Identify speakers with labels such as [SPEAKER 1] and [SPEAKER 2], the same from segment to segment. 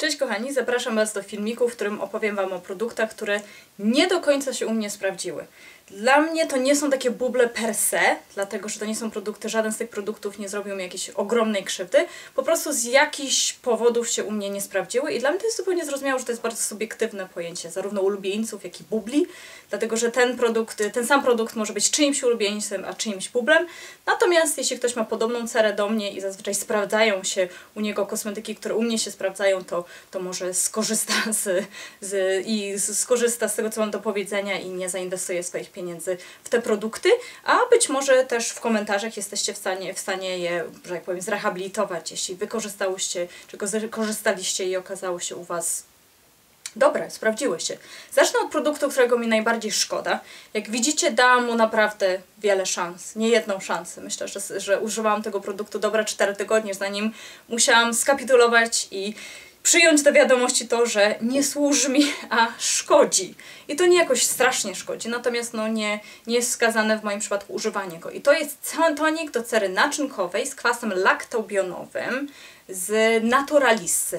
[SPEAKER 1] Cześć kochani, zapraszam Was do filmiku, w którym opowiem Wam o produktach, które nie do końca się u mnie sprawdziły. Dla mnie to nie są takie buble per se, dlatego że to nie są produkty, żaden z tych produktów nie zrobił mi jakiejś ogromnej krzywdy. Po prostu z jakichś powodów się u mnie nie sprawdziły i dla mnie to jest zupełnie zrozumiałe, że to jest bardzo subiektywne pojęcie, zarówno ulubieńców, jak i bubli, dlatego że ten sam produkt może być czyimś ulubieńcem, a czyimś bublem. Natomiast jeśli ktoś ma podobną cerę do mnie i zazwyczaj sprawdzają się u niego kosmetyki, które u mnie się sprawdzają, to może skorzysta skorzysta z tego, co mam do powiedzenia i nie zainwestuje swoich pieniędzy w te produkty, a być może też w komentarzach jesteście w stanie je, że jak powiem, zrehabilitować, jeśli wykorzystałyście, czy korzystaliście i okazało się u Was dobre, sprawdziły się. Zacznę od produktu, którego mi najbardziej szkoda. Jak widzicie, dałam mu naprawdę wiele szans, nie jedną szansę. Myślę, że używałam tego produktu dobre 4 tygodnie, zanim musiałam skapitulować i przyjąć do wiadomości to, że nie służy mi, a szkodzi. I to nie jakoś strasznie szkodzi, natomiast no nie jest wskazane w moim przypadku używanie go. I to jest tonik do cery naczynkowej z kwasem laktobionowym z Naturalissy.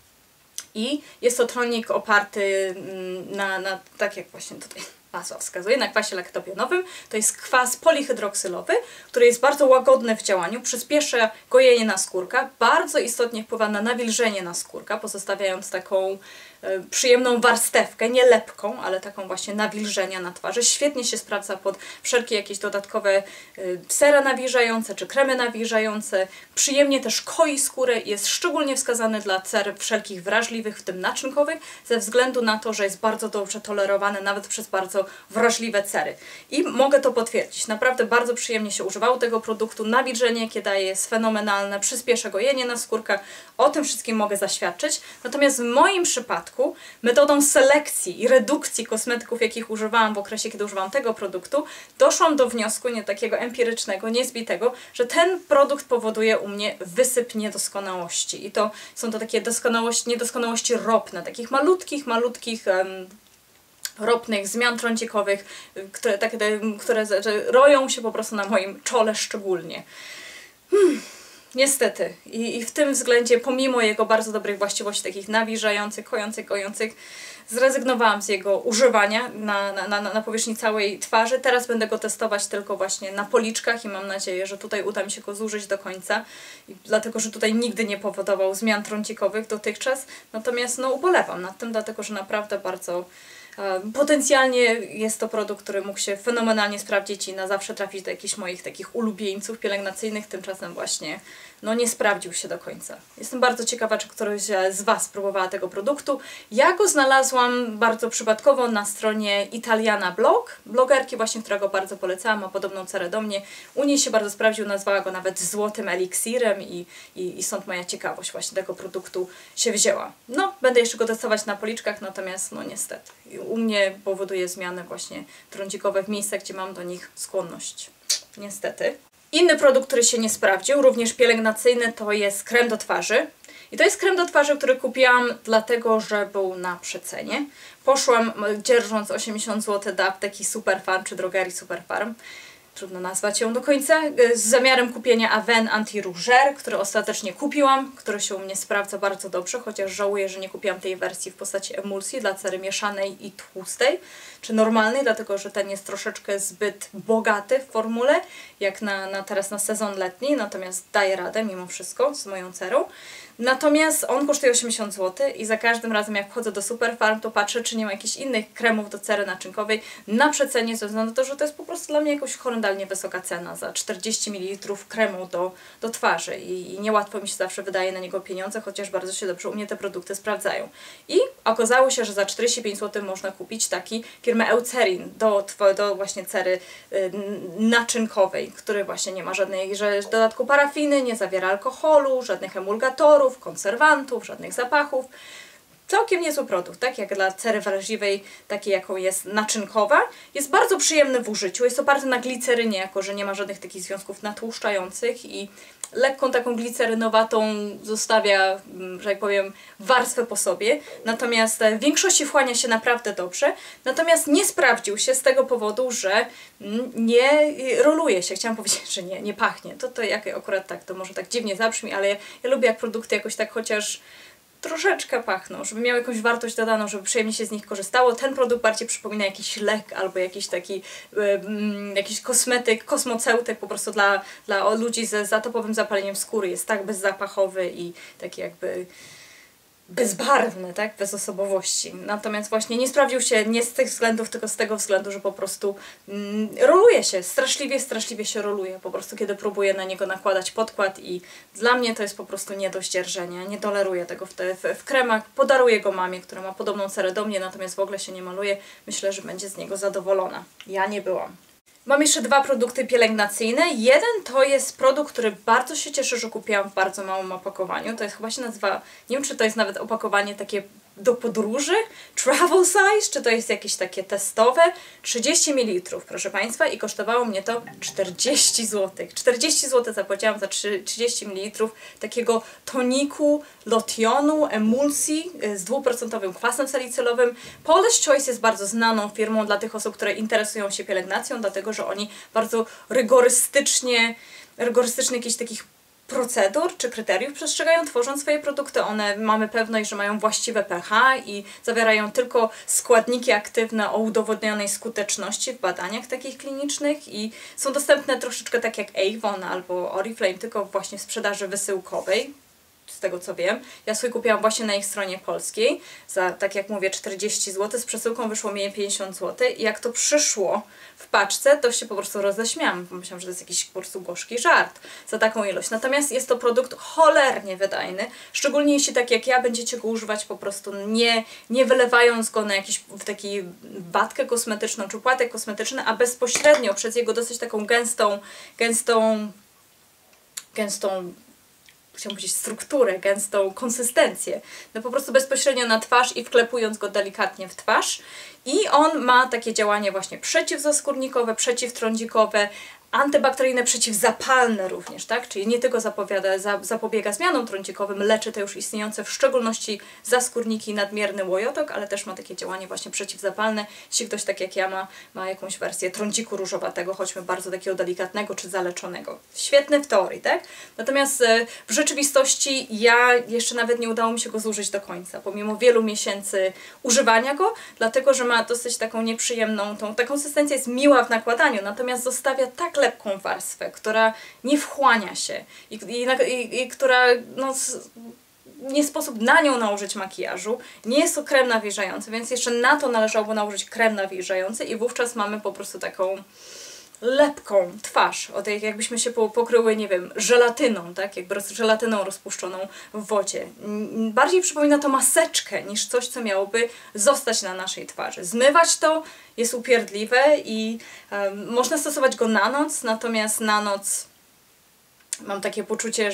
[SPEAKER 1] I jest to tonik oparty tak jak właśnie tutaj nazwa wskazuje, na kwasie laktobionowym. To jest kwas polihydroksylowy, który jest bardzo łagodny w działaniu, przyspiesza gojenie naskórka, bardzo istotnie wpływa na nawilżenie naskórka, pozostawiając taką przyjemną warstewkę, nie lepką, ale taką właśnie nawilżenia na twarzy. Świetnie się sprawdza pod wszelkie jakieś dodatkowe sera nawilżające czy kremy nawilżające. Przyjemnie też koi skórę i jest szczególnie wskazany dla cer wszelkich wrażliwych, w tym naczynkowych, ze względu na to, że jest bardzo dobrze tolerowany nawet przez bardzo wrażliwe cery. I mogę to potwierdzić. Naprawdę bardzo przyjemnie się używało tego produktu. Nawilżenie, jakie daje, jest fenomenalne, przyspiesza gojenie naskórka. O tym wszystkim mogę zaświadczyć. Natomiast w moim przypadku metodą selekcji i redukcji kosmetyków, jakich używałam w okresie, kiedy używałam tego produktu, doszłam do wniosku, nie takiego empirycznego, niezbitego, że ten produkt powoduje u mnie wysyp niedoskonałości. I to są to takie niedoskonałości ropne, takich malutkich ropnych zmian trącikowych, które roją się po prostu na moim czole szczególnie. Niestety. I w tym względzie, pomimo jego bardzo dobrych właściwości, takich nawilżających, kojących, zrezygnowałam z jego używania na powierzchni całej twarzy. Teraz będę go testować tylko właśnie na policzkach i mam nadzieję, że tutaj uda mi się go zużyć do końca. Dlatego, że tutaj nigdy nie powodował zmian trącikowych dotychczas. Natomiast no ubolewam nad tym, dlatego, że naprawdę bardzo potencjalnie jest to produkt, który mógł się fenomenalnie sprawdzić i na zawsze trafić do jakichś moich takich ulubieńców pielęgnacyjnych, tymczasem właśnie no nie sprawdził się do końca. Jestem bardzo ciekawa, czy któraś z Was próbowała tego produktu. Ja go znalazłam bardzo przypadkowo na stronie Italiana Blog, blogerki właśnie, która go bardzo polecała, ma podobną cerę do mnie. U niej się bardzo sprawdził, nazwała go nawet złotym eliksirem i stąd moja ciekawość właśnie tego produktu się wzięła. No, będę jeszcze go testować na policzkach, natomiast no niestety. U mnie powoduje zmiany właśnie trądzikowe w miejscach, gdzie mam do nich skłonność. Niestety. Inny produkt, który się nie sprawdził, również pielęgnacyjny, to jest krem do twarzy. I to jest krem do twarzy, który kupiłam dlatego, że był na przecenie. Poszłam, dzierżąc 80 zł do apteki Superfarm czy drogerii Superfarm. Trudno nazwać ją do końca, z zamiarem kupienia Avène Anti-Rougeur, który ostatecznie kupiłam, który się u mnie sprawdza bardzo dobrze, chociaż żałuję, że nie kupiłam tej wersji w postaci emulsji dla cery mieszanej i tłustej, czy normalnej, dlatego że ten jest troszeczkę zbyt bogaty w formule, jak teraz na sezon letni, natomiast daje radę mimo wszystko z moją cerą. Natomiast on kosztuje 80 zł i za każdym razem jak wchodzę do Superfarm, to patrzę, czy nie ma jakichś innych kremów do cery naczynkowej na przecenie, ze względu na to, że to jest po prostu dla mnie jakoś horrendalnie wysoka cena za 40 ml kremu do twarzy i niełatwo mi się zawsze wydaje na niego pieniądze, chociaż bardzo się dobrze u mnie te produkty sprawdzają. I okazało się, że za 45 zł można kupić taki firmy Eucerin do właśnie cery naczynkowej, który właśnie nie ma żadnej dodatku parafiny, nie zawiera alkoholu, żadnych emulgatorów, konserwantów, żadnych zapachów. Całkiem niezły produkt, tak jak dla cery wrażliwej, takiej jaką jest naczynkowa. Jest bardzo przyjemny w użyciu, jest oparty na glicerynie, jako że nie ma żadnych takich związków natłuszczających i lekką taką glicerynowatą zostawia, że jak powiem, warstwę po sobie. Natomiast w większości wchłania się naprawdę dobrze. Natomiast nie sprawdził się z tego powodu, że nie roluje się. Chciałam powiedzieć, że nie pachnie. To jak akurat tak, to może tak dziwnie zabrzmi, ale ja lubię jak produkty jakoś tak chociaż troszeczkę pachną, żeby miał jakąś wartość dodaną, żeby przyjemnie się z nich korzystało. Ten produkt bardziej przypomina jakiś lek albo jakiś taki jakiś kosmetyk, kosmoceutyk po prostu dla ludzi z zatopowym zapaleniem skóry. Jest tak bezzapachowy i taki jakby bezbarwny, tak? Bez osobowości. Natomiast właśnie nie sprawdził się nie z tych względów, tylko z tego względu, że po prostu roluje się, straszliwie się roluje, po prostu kiedy próbuję na niego nakładać podkład i dla mnie to jest po prostu nie do zdzierżenia, nie toleruję tego w kremach, podaruję go mamie, która ma podobną cerę do mnie, natomiast w ogóle się nie maluje, myślę, że będzie z niego zadowolona. Ja nie byłam. Mam jeszcze dwa produkty pielęgnacyjne. Jeden to jest produkt, który bardzo się cieszę, że kupiłam w bardzo małym opakowaniu. To jest chyba się nazywa, nie wiem czy to jest nawet opakowanie takie do podróży, travel size, czy to jest jakieś takie testowe, 30 ml, proszę Państwa, i kosztowało mnie to 40 zł. 40 zł zapłaciłam za 30 ml takiego toniku, lotionu, emulsji z 2% kwasem salicylowym. Polish Choice jest bardzo znaną firmą dla tych osób, które interesują się pielęgnacją, dlatego że oni bardzo rygorystycznie jakichś takich procedur czy kryteriów przestrzegają, tworząc swoje produkty. Mamy pewność, że mają właściwe pH i zawierają tylko składniki aktywne o udowodnionej skuteczności w badaniach takich klinicznych i są dostępne troszeczkę tak jak Avon albo Oriflame, tylko właśnie w sprzedaży wysyłkowej. Z tego co wiem. Ja swój kupiłam właśnie na ich stronie polskiej za, tak jak mówię, 40 zł. Z przesyłką wyszło mi 50 zł. I jak to przyszło w paczce, to się po prostu roześmiałam. Myślałam, że to jest jakiś po prostu gorzki żart za taką ilość. Natomiast jest to produkt cholernie wydajny. Szczególnie jeśli tak jak ja będziecie go używać po prostu nie wylewając go na jakiś w taki watkę kosmetyczną czy płatek kosmetyczny, a bezpośrednio przez jego dosyć taką gęstą chciałam powiedzieć strukturę, gęstą konsystencję. No po prostu bezpośrednio na twarz i wklepując go delikatnie w twarz. I on ma takie działanie właśnie przeciwzaskórnikowe, przeciwtrądzikowe, antybakteryjne, przeciwzapalne również, tak? Czyli nie tylko zapobiega zmianom trądzikowym, leczy te już istniejące, w szczególności zaskórniki, nadmierny łojotok, ale też ma takie działanie właśnie przeciwzapalne. Jeśli ktoś tak jak ja ma jakąś wersję trądziku różowatego, choćby bardzo takiego delikatnego czy zaleczonego. Świetny w teorii, tak? Natomiast w rzeczywistości ja jeszcze nawet nie udało mi się go zużyć do końca, pomimo wielu miesięcy używania go, dlatego że ma dosyć taką nieprzyjemną, ta konsystencja jest miła w nakładaniu, natomiast zostawia tak lepką warstwę, która nie wchłania się i która nie sposób na nią nałożyć makijażu. Nie jest to krem nawilżający, więc jeszcze na to należałoby nałożyć krem nawilżający i wówczas mamy po prostu taką lepką twarz, jakbyśmy się pokryły, nie wiem, żelatyną, tak? Jakby żelatyną rozpuszczoną w wodzie. Bardziej przypomina to maseczkę niż coś, co miałoby zostać na naszej twarzy. Zmywać to jest upierdliwe i można stosować go na noc, natomiast na noc mam takie poczucie,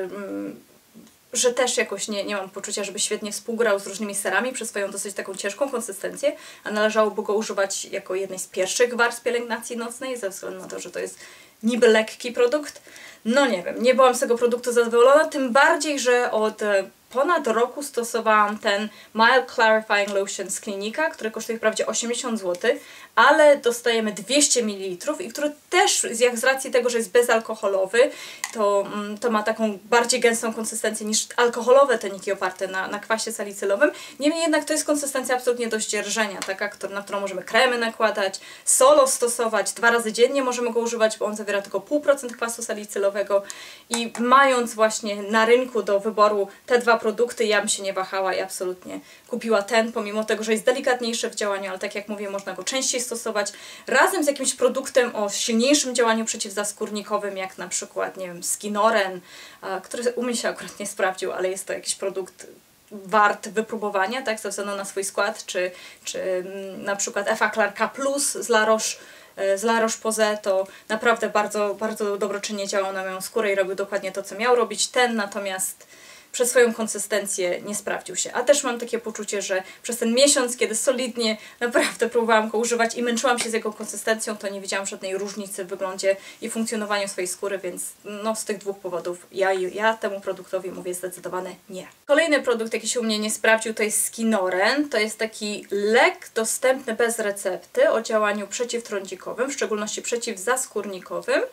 [SPEAKER 1] że też jakoś nie mam poczucia, żeby świetnie współgrał z różnymi serami przez swoją dosyć taką ciężką konsystencję, a należałoby go używać jako jednej z pierwszych warstw pielęgnacji nocnej, ze względu na to, że to jest niby lekki produkt. No nie wiem, nie byłam z tego produktu zadowolona, tym bardziej, że od ponad roku stosowałam ten Mild Clarifying Lotion z Klinika, który kosztuje wprawdzie 80 zł, ale dostajemy 200 ml i który też z racji tego, że jest bezalkoholowy, to ma taką bardziej gęstą konsystencję niż alkoholowe toniki oparte na kwasie salicylowym. Niemniej jednak to jest konsystencja absolutnie do zdzierżenia, taka, na którą możemy kremy nakładać, solo stosować, 2 razy dziennie możemy go używać, bo on zawiera tylko 0,5% kwasu salicylowego i mając właśnie na rynku do wyboru te dwa produkty, ja bym się nie wahała i absolutnie kupiła ten, pomimo tego, że jest delikatniejszy w działaniu, ale tak jak mówię, można go częściej stosować razem z jakimś produktem o silniejszym działaniu przeciwzaskórnikowym, jak na przykład, nie wiem, Skinoren, który u mnie się akurat nie sprawdził, ale jest to jakiś produkt wart wypróbowania, tak, ze względu na swój skład, czy na przykład Effaclar K+ z La Roche-Posay, to naprawdę bardzo, bardzo dobroczynnie działał na moją skórę i robił dokładnie to, co miał robić. Ten natomiast przez swoją konsystencję nie sprawdził się. A też mam takie poczucie, że przez ten miesiąc, kiedy solidnie naprawdę próbowałam go używać i męczyłam się z jego konsystencją, to nie widziałam żadnej różnicy w wyglądzie i funkcjonowaniu swojej skóry, więc no z tych dwóch powodów ja temu produktowi mówię zdecydowane nie. Kolejny produkt, jaki się u mnie nie sprawdził, to jest Skinoren. To jest taki lek dostępny bez recepty o działaniu przeciwtrądzikowym, w szczególności przeciwzaskórnikowym,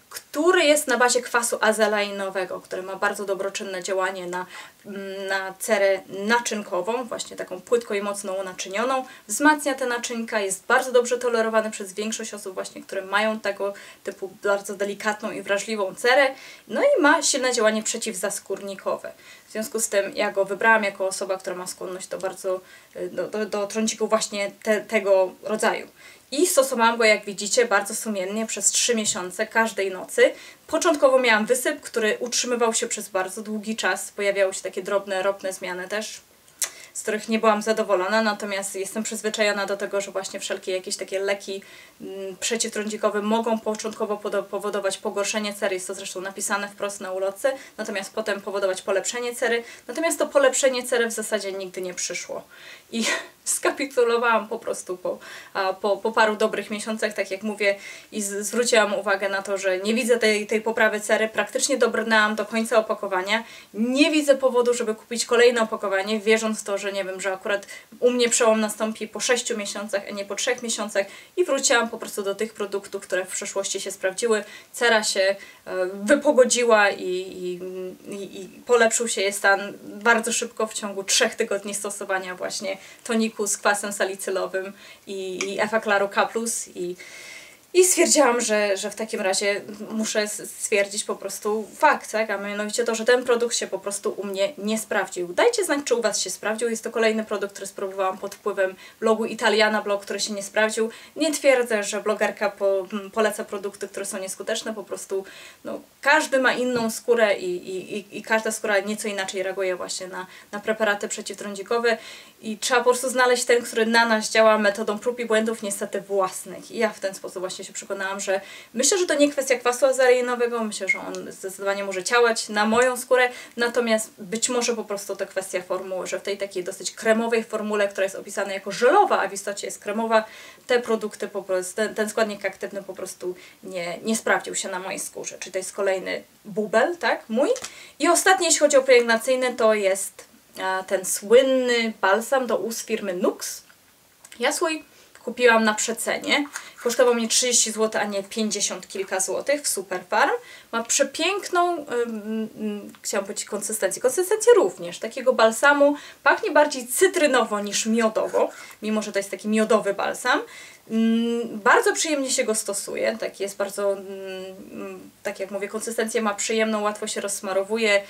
[SPEAKER 1] który jest na bazie kwasu azelainowego, który ma bardzo dobroczynne działanie na cerę naczynkową, właśnie taką płytko i mocno unaczynioną. Wzmacnia te naczynka, jest bardzo dobrze tolerowany przez większość osób właśnie, które mają tego typu bardzo delikatną i wrażliwą cerę. No i ma silne działanie przeciwzaskórnikowe. W związku z tym ja go wybrałam jako osoba, która ma skłonność do trądzików właśnie tego rodzaju. I stosowałam go, jak widzicie, bardzo sumiennie przez 3 miesiące, każdej nocy. Początkowo miałam wysyp, który utrzymywał się przez bardzo długi czas. Pojawiały się takie drobne, ropne zmiany też, z których nie byłam zadowolona, natomiast jestem przyzwyczajona do tego, że właśnie wszelkie jakieś takie leki przeciwtrądzikowe mogą początkowo powodować pogorszenie cery, jest to zresztą napisane wprost na ulotce, natomiast potem powodować polepszenie cery, natomiast to polepszenie cery w zasadzie nigdy nie przyszło. I skapitulowałam po prostu po paru dobrych miesiącach, tak jak mówię, i zwróciłam uwagę na to, że nie widzę tej poprawy cery, praktycznie dobrnęłam do końca opakowania, nie widzę powodu, żeby kupić kolejne opakowanie, wierząc w to, że nie wiem, że akurat u mnie przełom nastąpi po 6 miesiącach, a nie po 3 miesiącach i wróciłam po prostu do tych produktów, które w przeszłości się sprawdziły, cera się wypogodziła i polepszył się jej stan bardzo szybko, w ciągu 3 tygodni stosowania właśnie toniku z kwasem salicylowym i Effaclaru K+, i stwierdziłam, że w takim razie muszę stwierdzić po prostu fakt, tak? A mianowicie to, że ten produkt się po prostu u mnie nie sprawdził. Dajcie znać, czy u Was się sprawdził. Jest to kolejny produkt, który spróbowałam pod wpływem blogu Italiana Blog, który się nie sprawdził. Nie twierdzę, że blogerka poleca produkty, które są nieskuteczne, po prostu no, każdy ma inną skórę i każda skóra nieco inaczej reaguje właśnie na preparaty przeciwtrądzikowe i trzeba po prostu znaleźć ten, który na nas działa metodą prób i błędów niestety własnych. I ja w ten sposób właśnie się przekonałam, że myślę, że to nie kwestia kwasu azelainowego, myślę, że on zdecydowanie może działać na moją skórę, natomiast być może po prostu to kwestia formuły, że w tej takiej dosyć kremowej formule, która jest opisana jako żelowa, a w istocie jest kremowa, te produkty po prostu, ten składnik aktywny po prostu nie sprawdził się na mojej skórze. Czyli to jest kolejny bubel, tak, mój. I ostatni, jeśli chodzi o pielęgnacyjny, to jest ten słynny balsam do ust firmy Nux. Ja swój kupiłam na przecenie. Kosztował mnie 30 zł, a nie 50 kilka złotych w Superfarm. Ma przepiękną, chciałam powiedzieć konsystencję. Konsystencję również, takiego balsamu. Pachnie bardziej cytrynowo niż miodowo, mimo że to jest taki miodowy balsam. Bardzo przyjemnie się go stosuje. Tak jest bardzo, tak jak mówię, konsystencję ma przyjemną, łatwo się rozsmarowuje.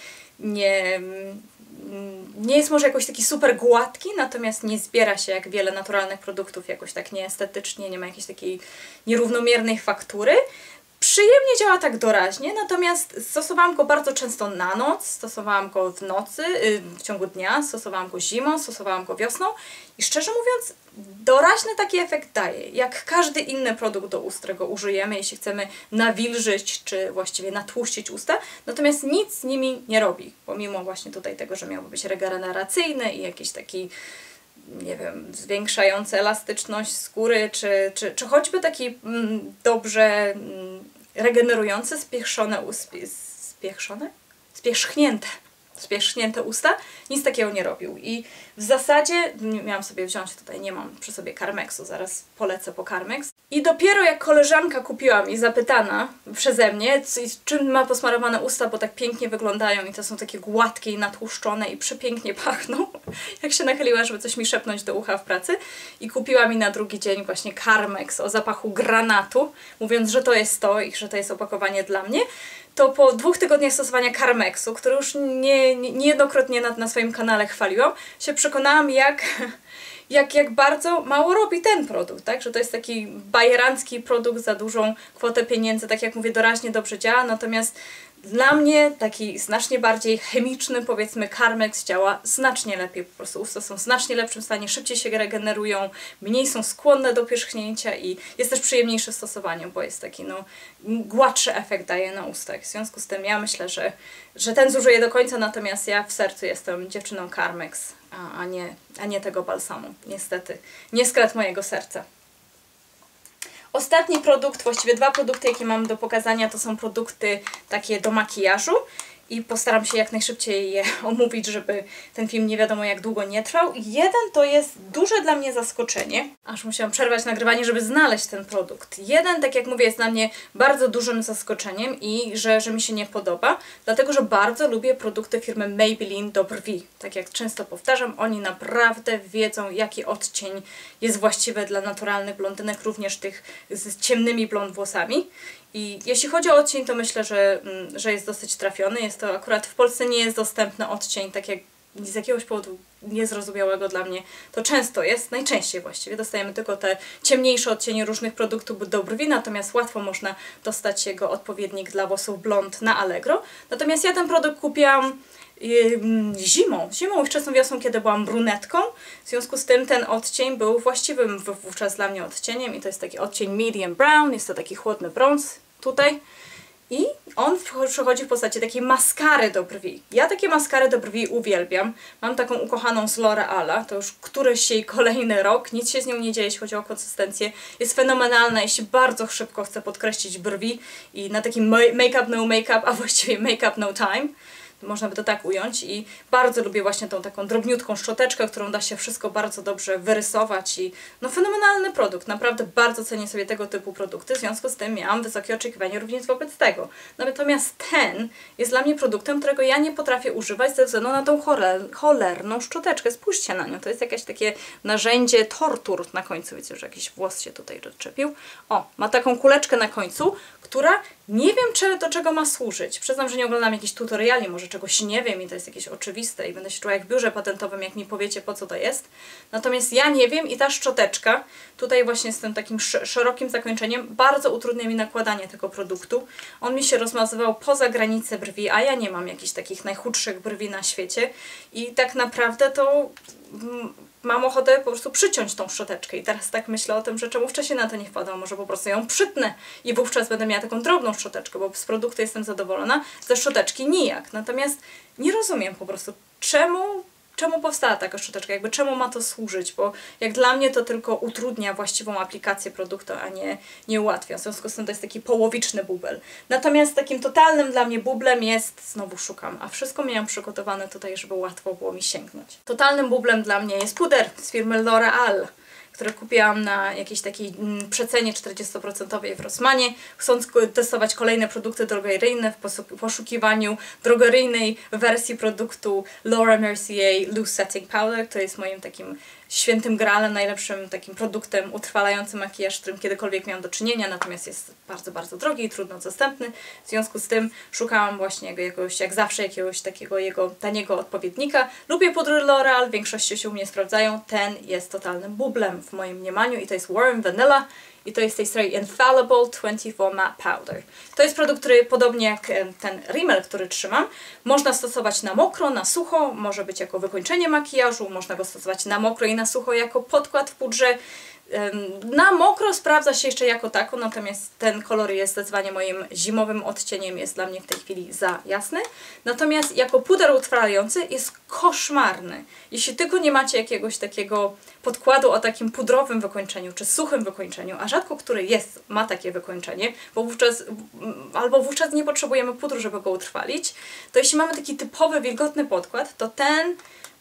[SPEAKER 1] Nie jest może jakoś taki super gładki, natomiast nie zbiera się jak wiele naturalnych produktów jakoś tak nieestetycznie, nie ma jakiejś takiej nierównomiernej faktury. Przyjemnie działa tak doraźnie, natomiast stosowałam go bardzo często na noc, stosowałam go w nocy, w ciągu dnia, stosowałam go zimą, stosowałam go wiosną i szczerze mówiąc doraźny taki efekt daje, jak każdy inny produkt do ust, którego użyjemy, jeśli chcemy nawilżyć czy właściwie natłuścić usta, natomiast nic z nimi nie robi, pomimo właśnie tutaj tego, że miałby być regeneracyjny i jakiś taki, nie wiem, zwiększający elastyczność skóry, czy choćby taki dobrze regenerujący spierzchnięte usta, nic takiego nie robił. I w zasadzie miałam sobie wziąć, tutaj nie mam przy sobie Carmexu, zaraz polecę po Carmex. I dopiero jak koleżanka kupiła mi, zapytana przeze mnie, czym ma posmarowane usta, bo tak pięknie wyglądają i to są takie gładkie i natłuszczone i przepięknie pachną, jak się nachyliła, żeby coś mi szepnąć do ucha w pracy i kupiła mi na drugi dzień właśnie Carmex o zapachu granatu, mówiąc, że to jest to i że to jest opakowanie dla mnie, to po 2 tygodniach stosowania Carmexu, który już niejednokrotnie na swoim kanale chwaliłam, się przekonałam, jak bardzo mało robi ten produkt, tak? Że to jest taki bajerancki produkt za dużą kwotę pieniędzy, tak jak mówię, doraźnie dobrze działa, natomiast dla mnie taki znacznie bardziej chemiczny, powiedzmy, Carmex działa znacznie lepiej, po prostu usta są w znacznie lepszym stanie, szybciej się regenerują, mniej są skłonne do pierzchnięcia i jest też przyjemniejsze w stosowaniu, bo jest taki, no, gładszy efekt daje na ustach. W związku z tym ja myślę, że ten zużyję do końca, natomiast ja w sercu jestem dziewczyną Carmex, a nie tego balsamu. Niestety, nie skradł mojego serca. Ostatni produkt, właściwie 2 produkty, jakie mam do pokazania, to są produkty takie do makijażu. i postaram się jak najszybciej je omówić, żeby ten film nie wiadomo jak długo nie trwał. Jeden to jest duże dla mnie zaskoczenie, aż musiałam przerwać nagrywanie, żeby znaleźć ten produkt. Jeden, tak jak mówię, jest dla mnie bardzo dużym zaskoczeniem i że mi się nie podoba, dlatego że bardzo lubię produkty firmy Maybelline do brwi. Tak jak często powtarzam, oni naprawdę wiedzą, jaki odcień jest właściwy dla naturalnych blondynek, również tych z ciemnymi blond włosami. I jeśli chodzi o odcień, to myślę, że jest dosyć trafiony. Jest to akurat w Polsce nie jest dostępny odcień, tak jak z jakiegoś powodu niezrozumiałego dla mnie to często jest, najczęściej właściwie. Dostajemy tylko te ciemniejsze odcienie różnych produktów do brwi, natomiast łatwo można dostać jego odpowiednik dla włosów blond na Allegro. Natomiast ja ten produkt kupiłam zimą i wczesną wiosną, kiedy byłam brunetką. W związku z tym ten odcień był właściwym wówczas dla mnie odcieniem i to jest taki odcień medium brown, jest to taki chłodny brąz tutaj. I on przychodzi w postaci takiej maskary do brwi. Ja takie maskary do brwi uwielbiam. Mam taką ukochaną z L'Oreala, to już któryś jej kolejny rok. Nic się z nią nie dzieje, jeśli chodzi o konsystencję. Jest fenomenalna, jeśli bardzo szybko chcę podkreślić brwi i na takim make-up no make-up, a właściwie make-up no time. Można by to tak ująć i bardzo lubię właśnie tą taką drobniutką szczoteczkę, którą da się wszystko bardzo dobrze wyrysować i no fenomenalny produkt, naprawdę bardzo cenię sobie tego typu produkty, w związku z tym miałam wysokie oczekiwania również wobec tego. Natomiast ten jest dla mnie produktem, którego ja nie potrafię używać ze względu na tą cholerną szczoteczkę. Spójrzcie na nią, to jest jakieś takie narzędzie tortur na końcu, wiecie, że jakiś włos się tutaj odczepił. O, ma taką kuleczkę na końcu, która nie wiem do czego ma służyć. Przyznam, że nie oglądam jakichś tutoriali, może czegoś nie wiem i to jest jakieś oczywiste i będę się czuła jak w biurze patentowym, jak mi powiecie, po co to jest. Natomiast ja nie wiem i ta szczoteczka, tutaj właśnie z tym takim szerokim zakończeniem, bardzo utrudnia mi nakładanie tego produktu. On mi się rozmazywał poza granicę brwi, a ja nie mam jakichś takich najchudszych brwi na świecie i tak naprawdę to mam ochotę po prostu przyciąć tą szczoteczkę i teraz tak myślę o tym, że czemu wcześniej na to nie wpadłam, może po prostu ją przytnę i wówczas będę miała taką drobną szczoteczkę, bo z produktu jestem zadowolona, ze szczoteczki nijak. Natomiast nie rozumiem po prostu, czemu powstała taka szczoteczka, jakby czemu ma to służyć, bo jak dla mnie to tylko utrudnia właściwą aplikację produktu, a nie ułatwia. W związku z tym to jest taki połowiczny bubel. Natomiast takim totalnym dla mnie bublem jest, znowu szukam, a wszystko miałam przygotowane tutaj, żeby łatwo było mi sięgnąć. Totalnym bublem dla mnie jest puder z firmy L'Oreal, które kupiłam na jakiejś takiej przecenie 40% w Rossmanie, chcąc testować kolejne produkty drogeryjne w poszukiwaniu drogeryjnej wersji produktu Laura Mercier Loose Setting Powder, to jest moim takim świętym graalem, najlepszym takim produktem utrwalającym makijaż, z którym kiedykolwiek miałam do czynienia, natomiast jest bardzo, bardzo drogi i trudno dostępny. W związku z tym szukałam właśnie jak zawsze, jakiegoś takiego jego taniego odpowiednika. Lubię pudry L'Oreal, w większości się u mnie sprawdzają. Ten jest totalnym bublem w moim mniemaniu i to jest Warm Vanilla. I to jest tej serii Infallible 24 Matte Powder. To jest produkt, który podobnie jak ten Rimmel, który trzymam, można stosować na mokro, na sucho, może być jako wykończenie makijażu, można go stosować na mokro i na sucho jako podkład w pudrze. Na mokro sprawdza się jeszcze jako tako, natomiast ten kolor jest zdecydowanie moim zimowym odcieniem, jest dla mnie w tej chwili za jasny. Natomiast jako puder utrwalający jest koszmarny. Jeśli tylko nie macie jakiegoś takiego podkładu o takim pudrowym wykończeniu, czy suchym wykończeniu, a rzadko który ma takie wykończenie, bo wówczas nie potrzebujemy pudru, żeby go utrwalić, to jeśli mamy taki typowy wilgotny podkład, to ten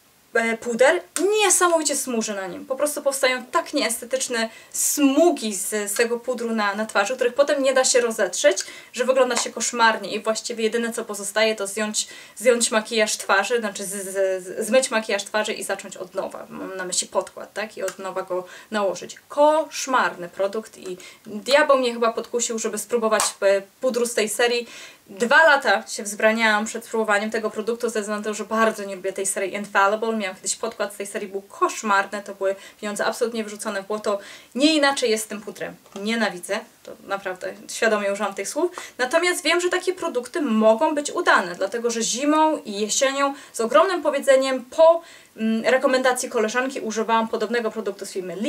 [SPEAKER 1] puder niesamowicie smuży na nim. Po prostu powstają tak nieestetyczne smugi z tego pudru na twarzy, których potem nie da się rozetrzeć, że wygląda się koszmarnie i właściwie jedyne co pozostaje to zdjąć makijaż twarzy, znaczy zmyć makijaż twarzy i zacząć od nowa. Mam na myśli podkład, tak? I od nowa go nałożyć. Koszmarny produkt i diabeł mnie chyba podkusił, żeby spróbować pudru z tej serii. 2 lata się wzbraniałam przed spróbowaniem tego produktu ze względu na to, że bardzo nie lubię tej serii Infallible. Miałam kiedyś podkład z tej serii, był koszmarny, to były pieniądze absolutnie wyrzucone w błoto. Nie inaczej jest z tym pudrem. Nienawidzę, to naprawdę świadomie używam tych słów. Natomiast wiem, że takie produkty mogą być udane, dlatego że zimą i jesienią z ogromnym powiedzeniem po rekomendacji koleżanki używałam podobnego produktu z firmy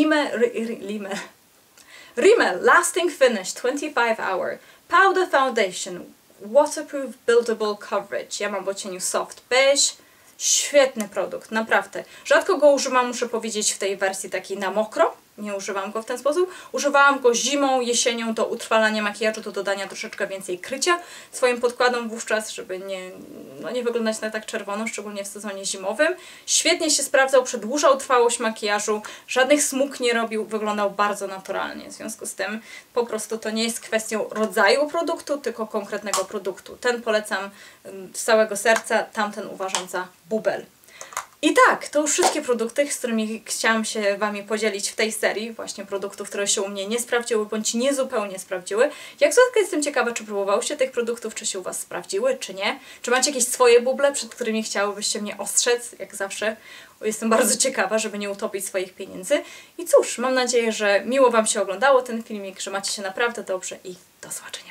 [SPEAKER 1] Rimmel Lasting Finish 25 Hour Powder Foundation Waterproof Buildable Coverage. Ja mam w odcieniu Soft Beige. Świetny produkt, naprawdę. Rzadko go używam, muszę powiedzieć, w tej wersji takiej na mokro. nie używam go w ten sposób. Używałam go zimą, jesienią do utrwalania makijażu, do dodania troszeczkę więcej krycia swoim podkładom wówczas, żeby nie wyglądać na tak czerwono, szczególnie w sezonie zimowym. Świetnie się sprawdzał, przedłużał trwałość makijażu, żadnych smug nie robił, wyglądał bardzo naturalnie. W związku z tym po prostu to nie jest kwestią rodzaju produktu, tylko konkretnego produktu. Ten polecam z całego serca, tamten uważam za bubel. I tak, to już wszystkie produkty, z którymi chciałam się Wami podzielić w tej serii, właśnie produktów, które się u mnie nie sprawdziły, bądź nie zupełnie sprawdziły. Jak zwykle jestem ciekawa, czy próbowałyście tych produktów, czy się u Was sprawdziły, czy nie. Czy macie jakieś swoje buble, przed którymi chciałybyście mnie ostrzec, jak zawsze. Jestem bardzo ciekawa, żeby nie utopić swoich pieniędzy. I cóż, mam nadzieję, że miło Wam się oglądało ten filmik, że macie się naprawdę dobrze i do zobaczenia.